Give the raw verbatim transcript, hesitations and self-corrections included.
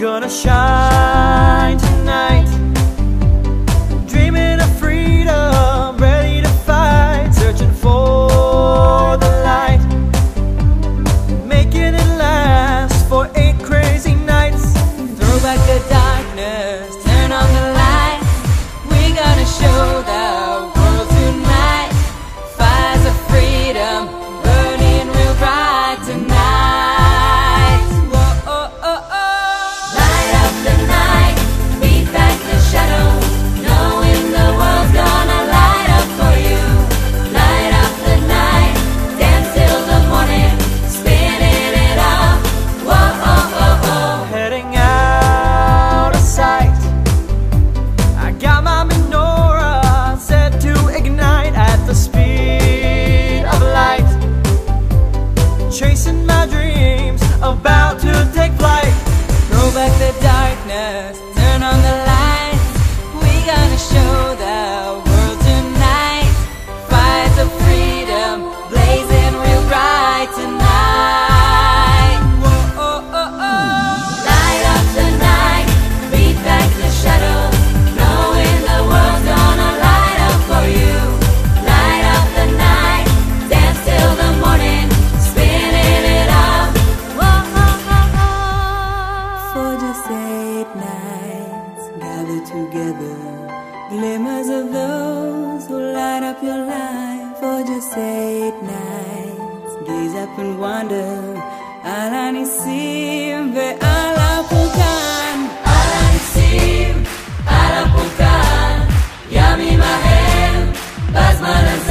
gonna shine tonight, dreaming of freedom, ready to fight, searching for the light, making it last for eight crazy nights. Throw back the darkness, turn on the light. We gonna show the world tonight. Fires of freedom burning real bright tonight. Whoa, oh, oh, oh. Light up the night, beat back the shadows, knowing the world's gonna light up for you. Light up the night, dance till the morning, spinning it up. Whoa, oh, oh, oh. Heading out of sight, I got my menorah set to ignite at the speed of light, chasing my dreams, about to take flight. Throw back the darkness, turn on the lights. We gonna show the world tonight. Fires of freedom blazing real bright tonight. Whoa, oh, oh, oh. Light up the night, beat back the shadows, knowing the world's gonna light up for you. Light up the night, dance till the morning, spinning it up. Whoa, oh, oh, oh. For just eight nights, gather together, glimmers of those who light up your life. For just eight nights, gaze up and wonder. Ala nisim ve'ala pukan, ala nisim, ala pukan, yamim ahem, bazman